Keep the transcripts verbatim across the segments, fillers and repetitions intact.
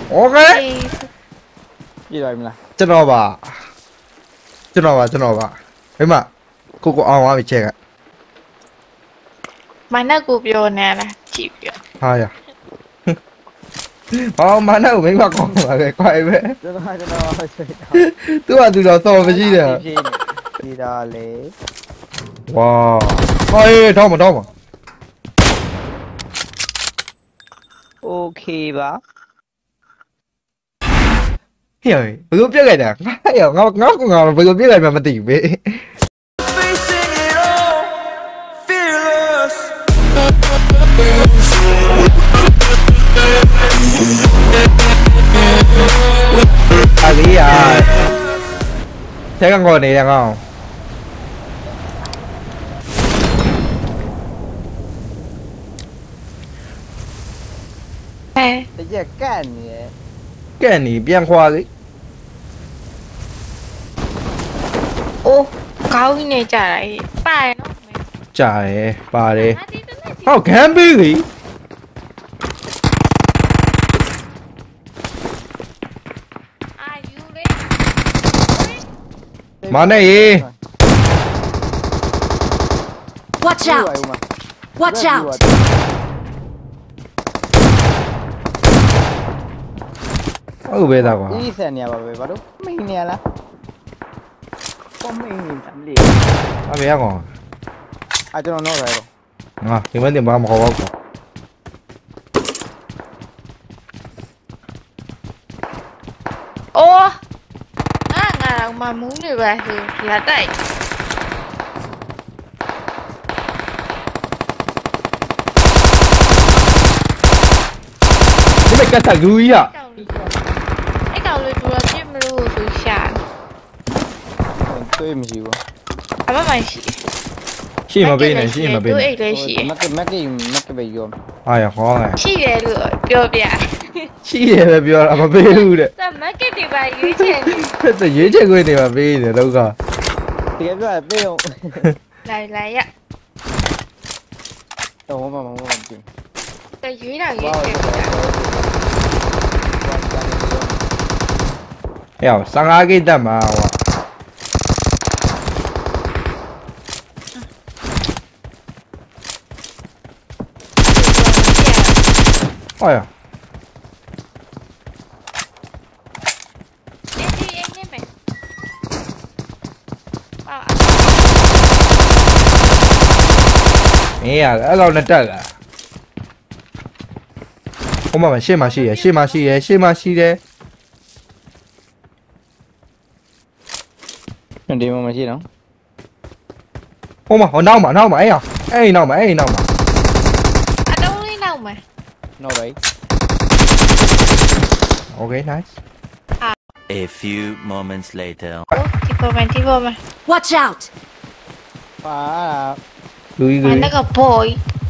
Okay ပြည့်သွားပြီမလားကျွန်တော်ပါကျွန်တော်ပါကျွန်တော်ပါဘယ်မှာကိုကိုအောင်သွားပြီချက်ကမနက်ကိုပြောနေလားကြည့်ပြဟာရဟောမနက်ကိုမိမကောင်းပါပဲခွိုင်ပဲကျွန်တော်ကျွန်တော်ဆွေးတာသူကသူတော့စော်မရှိတယ်ဒီဒါလေဝါဟေးတော့မတော့မโอเคပါဟေးဘယ်လိုပြက်လိုက်တာငါရငါငါကငါဘယ်လိုပြက်လိုက်မှမသိဘူးပဲအလီယာဆဲကငေါနေတယ်ငေါအဲတရက်ကန့်နေတယ်ကဲ့နေပြန်ခွာလေအိုးကောင်းနေကြတာဟဲ့ပါရနော်ကြာတယ်ပါတယ်ဟာဒီတနေ့ဟောဂမ်းပေးလေအာယူလေမနဲ့ရေ Watch out! Watch out! ဟုတ်ပဲသားကွာဒီဆက်နေရပါပဲဘာလို့မိန်နေရလားကောမိန်နေတာမလေးအမေရကောင်အာကျွန်တော်တော့ရဲတော့ငါဒီမတင်ဘာမခေါ်ပါဘူးအိုးငါငါတော့မမူးနေပါဟဲ့ရတိုက်ဒီမကတ်လူကြီးอ่ะအဲ့ကောင်လေးတို့ပြစ်မလို့ဆိုရှာတွေးမရှိဘူးအမမရှိရှေ့မပေးနဲ့ရှေ့မပေးတို့နဲ့အိတ်လည်းရှိမက်ကမက်ကမက်ကပဲရောဟာရခေါင်းလေရှိတယ်လို့ပြောပြရှိတယ်ပဲပြောတာမပေးဘူးတဲ့စမက်ကတွေပါရွေးချယ်နေတဲ့ရွေးချက်ခွင့်တွေမှာပေးတယ်တော့ကတကယ်ပြောပေးအောင်လိုက်လိုက်ရတော့မမမမကြည့်တရွေးတော့ရွေးချယ်ဟဲ့ဆန်ကားကိတ်တက်မှာဟောဟောရ မင်းရအဲ့လောက်နဲ့တက်လာဟိုမှာရှေ့မှာရှိရရှေ့မှာရှိရရှေ့မှာရှိတယ်ဒီမှာမရှိတော့ဟိုမှာဟိုနောက်မှာနောက်မှာအဲ့အောင်အဲ့နောက်မှာအဲ့နောက်မှာအတုံးလေးနောက်မှာတော့ပဲ Okay nice A few moments later. ဒီပေါ်မှာဒီပေါ်မှာ Watch out! ပါလူကြီးမကြီးနက်က boy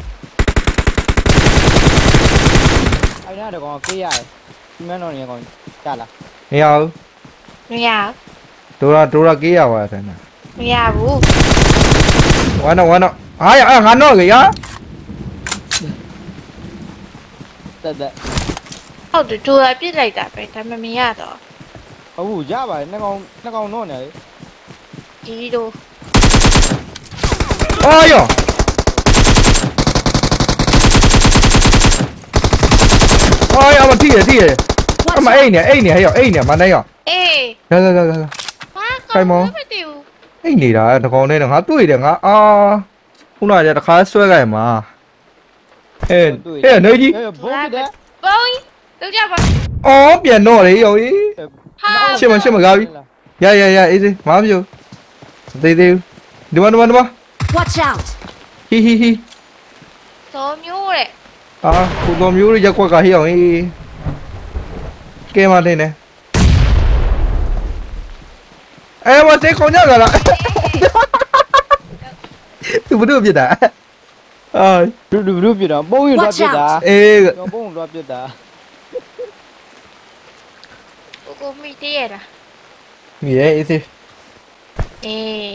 အဲ့ဒါတော့ကေးရတယ်ဒီမန်းတော်နေကောင်ကြားလားမရဘူးမရဒိုရာဒိုရာကေးရပါဆန်နာမရဘူးဝါနော်ဝါနော်ဟာရငါတော့ကြရတက်တက်ဟုတ်တယ်သူကပြစ်လိုက်တာပဲဒါမှမရတော့ဟုတ်ရပါတယ်နှစ်ကောင်နှစ်ကောင်တော့နေလေဒီတို့အော်ယောအော်ယောမထိရထိရအမအိတ်နေအိတ်နေဟဲ့ယောအိတ်နေမနဲ့ယောအေးလာလာလာလာဘာကောင်းမတူအိတ်နေတာတကောင်နဲ့ငါတွေ့တယ်ငါအာခုနကတခါဆွဲကြရမှာအဲအဲနေကြီးဘုံပြတယ်ဘုံတို့ကြပါအော်ပြန်တော့လေယောကြီးဟာရှင်းမရှင်းမကားပြီရရရအေးစေးမပြောသေးသေးဒီမဒီမဒီမ Watch out! ဟီဟီဟီသောမျိုးတဲ့အာကိုတော်မျိုးရက်ကွက်ကဟိအောင်ဟေးကဲမတင်နေအဲမသေးခေါင်းကြလာလားသူဘုဒ္ဓပြတာအာဒူဒူဒူပြတာပုံရတော့ပြတာအေးတော့ပုံတော့ပြတာကိုကိုမိတည့်ရတာမြည်အေးစေးအေး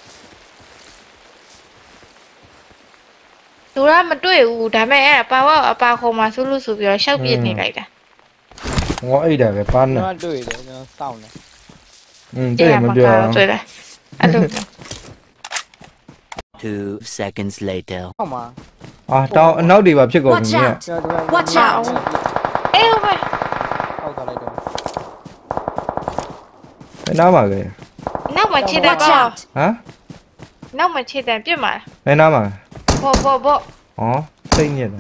သူကမတွေ့ဘူးဒါပေမဲ့အဲ့ပါဝါအပါခေါ်မှာဆိုလို့ဆိုပြီးတော့ရှောက်ပြစ်နေလိုက်တာငေါအိတ်တယ်ပဲပန်းနေကျွန်တော်တွေ့တယ်ကျွန်တော်စောင့်နေอืมတဲ့မပြောတွေ့တယ်အဲ့လို Two seconds later. ဟောက်မှာအာတောင်းအနောက်တွေပါဖြစ်ကုန်ပြီ Watch မြင် out! ကျွန်တော် Watch out! အေးဟုတ်ပဲဟောက်သွားလိုက်တော့ဘယ်နားမှာလဲနောက်မှခြေတယ် Watch ပေါ့ out! ဟမ်နောက်မှခြေတယ်ပြစ်မှာဘယ်နားမှာဘောဘောဘောဩစိတ်ညစ်တယ်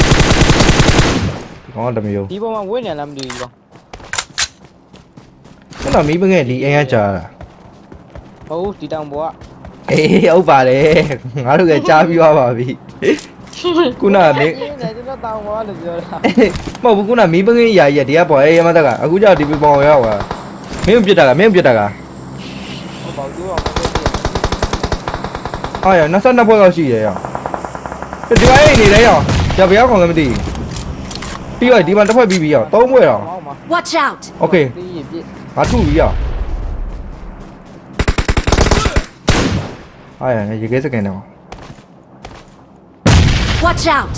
ဒီကောင်ကတမျိုးဒီပေါ်မှာဝင်းနေလားမသိဘူးတော့ခုနမီးပငယ်ဒီအင်ရကြာတာဟုတ်ဒီတောင်ပေါ်ကအေးဟုတ်ပါတယ်ငါတို့ကကြားပြီးသွားပါပြီခုနမင်းနေကျွန်တော်တောင်ပေါ်လို့ပြောတာမဟုတ်ဘူးခုနမီးပငယ်ရာကြီးကဒီကပေါ်အေးရမတက်ကအခုကြောက်ဒီပပေါ်ရောက်သွားမင်းပြစ်တာကမင်းပြစ်တာကဟုတ်ပါဘူးတော့ဟာရနှစ်နှစ်ဖွဲ့လောက်ရှိရရောဒီဝိုင်းနေလဲရောကြဘယ်ရောက်ကောင်လဲမသိပြီးတော့ဒီမှာတစ်ဖွဲ့ပြီးပြီးရောသုံးဖွဲ့ရောဟောက်မှာ Watch out! โอเคဒီရပြစ်ငါထုပြီးရောဟာရရေခဲစကန်တော့ Watch out!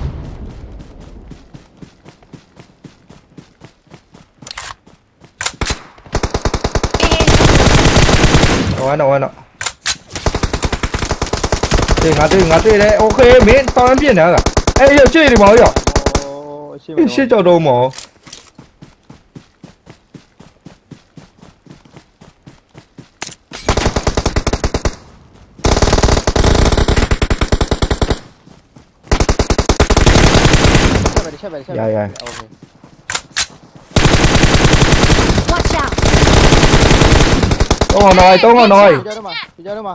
ဝမ်းတော့ဝမ်းတော့ဒီငါတွေ့ငါတွေ့တယ်โอเคမင်းတောင်းပြင်းနေတာကအေးရချေဒီမောင်ရောဟိုအရှိမရှစ်ကြောက်တော့မောင်ချက်ပဲချက်ပဲချက်ပဲโอเค Watch out! တော့နော်တော့နော်ပြောတော့မှာပြောတော့မှာ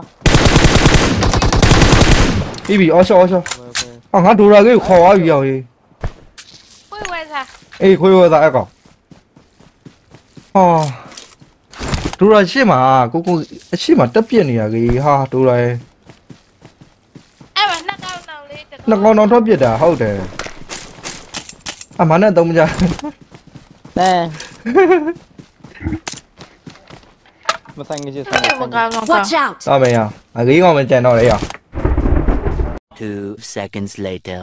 ပြီးပြီအော်ရှောအော်ရှောโอเคဟာငါဒိုရာကြီးခေါ်သွားပြီရောဟေးဝဲဝဲစားအေးခွေးဝသားအကောင်ဟာဒိုရာရှစ်မှာကိုကိုအရှိမတက်ပြက်နေရကြီးဟာဒိုရာရဲ့အဲ့မှာနှစ်ကောင်းတောင်လေးတနှစ်ကောင်တော့ထွက်ပြစ်တာဟုတ်တယ်အမနဲ့သုံးကြနဲမဆိုင်ငယ်ချင်းဆိုင်အဲ့မကောင်းတော့ Watch out! တော့မရအကြီးကောင်မကြံတော့လေရ Two seconds later.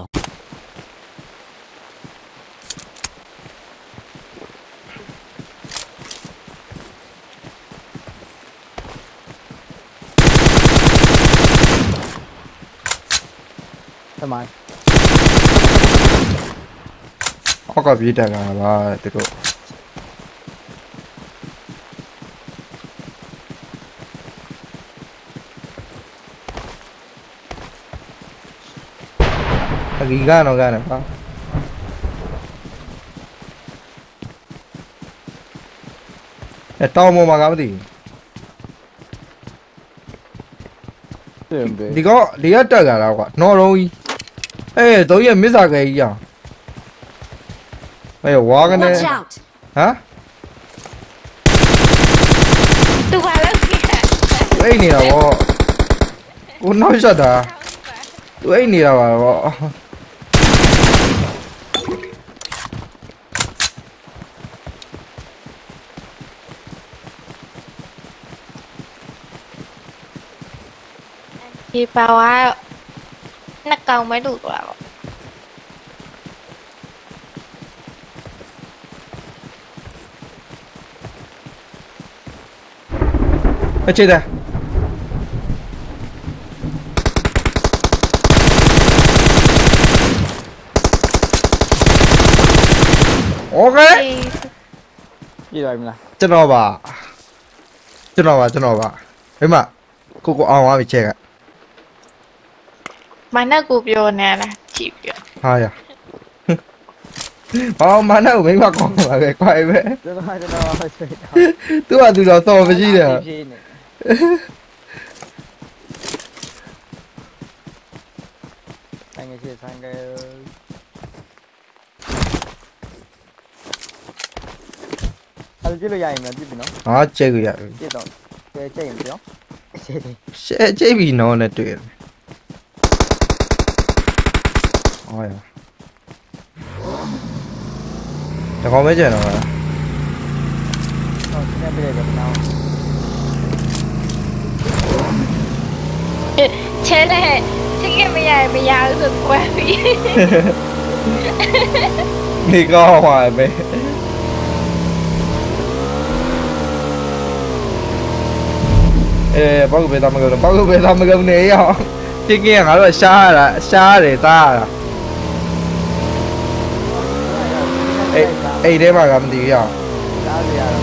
တမိုင်းအောက်ကပြေးတက်လာပါသူတို့အကြီးကတော့ကနေပါအဲတောင်းမမကမသိတင်ပဲဒီကောဒီကတက်ကြတာကွာနော်တော့ကြီးအေးတော့ရမစ္စာခဲကြီးအောင်အေးဝါကနေ Watch out! ဟမ်သူကလည်းကြည့်အိတ်နေတာဗောကိုနောက်ရှက်တာသူအိတ်နေတာပါဗောဒီပါဝါနှစ်ကောင်မဲတူသွားပေါ့အခြေတယ်โอเคပြည့်သွားပြီမလားကျွန်တော်ပါကျွန်တော်ပါကျွန်တော်ပါမိမကိုကိုအောင်သွားပြီချက်ကမနဲ့ကိုပြောနေလားကြည့်ပြောဟာရဘာမနဲ့မိမကောင်းပါပဲခွိုင်ပဲကျွန်တော်ကျွန်တော်ဆွေးတာသူကသူတော့စော်မရှိတယ်ဖြည်းနေဆိုင်ငယ်ချင်းဆိုင်ငယ်အဲ့ကြည့်လို့ရရင်မပြည့်ပြီနော်ဟာကျက်ကြရပြည့်တော့ကျဲကျဲရင်ပြောကျဲကျဲရှဲကျိပြီနော်နဲ့တွေ့တယ်ဟောရတကောင်ပဲကျန်တော့လားဟုတ်ကျဲပြည့်တယ်ကတော့ချဲလေချစ်ကမရမရဆိုကွယ်ပြီနေကောင်းပါပဲအေးဘောက်ကိုပဲသားမကုန်ဘောက်ကိုပဲသားမကုန်နေရအောင်ချင်းကင်းကငါတို့ရှားရတာရှားရတယ်သားရတာအေးအေးထဲမှာကမသိရအောင်သားစရာတော့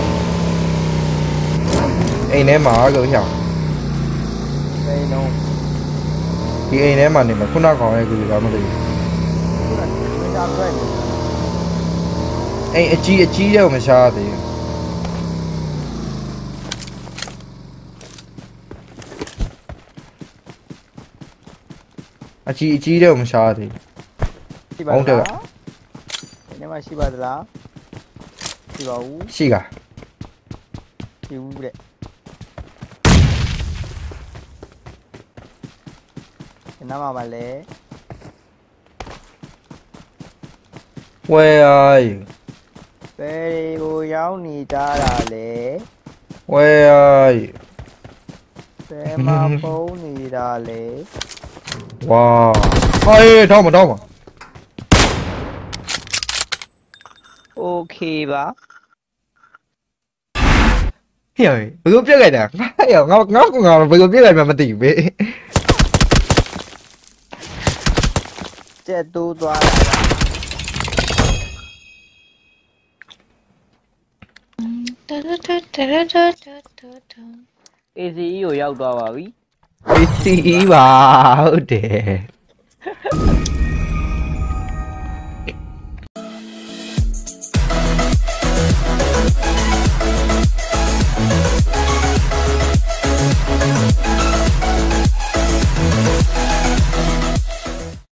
အိမ်ထဲမှာကိုရအောင်စိန်လုံးဒီအိမ်ထဲမှာနေမှာခုနကောင်ရဲ့ကူကမသိဘူးခုနကဝင်းသားဆွဲနေအိမ်အကြီးအကြီးတဲ့ကိုမရှားသေးဘူးအကြီးအကြီးတဲ့ကိုမရှားသေးဘူးရှိပါလားဒီနေ့မှရှိပါသလားရှိပါဘူးရှိကရှိဘူးတဲ့ဒီနားမှာပါလေ Where are you ဘယ်ကိုရောက်နေကြတာလဲ Where are you ဘယ်မှာပုံနေတာလဲ Wow ဟေးထောက်မထောက်မโอเคပါဟေးဘယ်လိုပြက်လိုက်တာငါဟေးငါငါကငါဘယ်လိုပြက်လိုက်မှမသိဘူးပဲကျက်တိုးသွားတာတရတတရတတတတအေ စီ အီ ကိုရောက်သွားပါပြီအေးစီပါဟုတ်တယ်